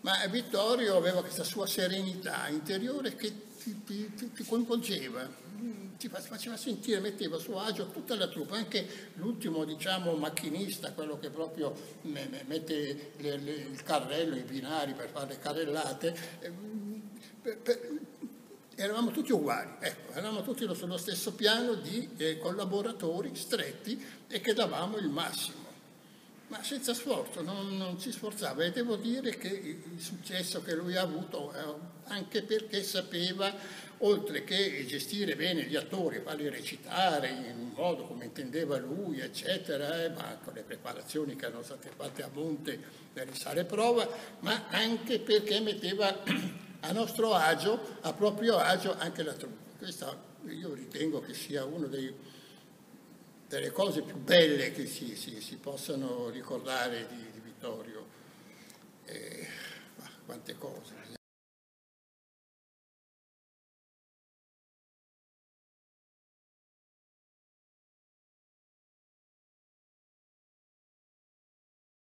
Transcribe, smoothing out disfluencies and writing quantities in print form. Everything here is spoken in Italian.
Ma Vittorio aveva questa sua serenità interiore che ti coinvolgeva, ti faceva sentire, metteva a suo agio tutta la truppa, anche l'ultimo, diciamo, macchinista, quello che proprio mette il carrello, i binari per fare le carrellate. Eravamo tutti uguali, ecco, eravamo tutti sullo stesso piano di collaboratori stretti e che davamo il massimo. Ma senza sforzo, non si sforzava, e devo dire che il successo che lui ha avuto, anche perché sapeva, oltre che gestire bene gli attori, farli recitare in un modo come intendeva lui, eccetera, ma con le preparazioni che erano state fatte a monte per il sale prova, ma anche perché metteva a nostro agio, a proprio agio, anche la truppa. Questa io ritengo che sia uno delle cose più belle che si possano ricordare di Vittorio. Quante cose.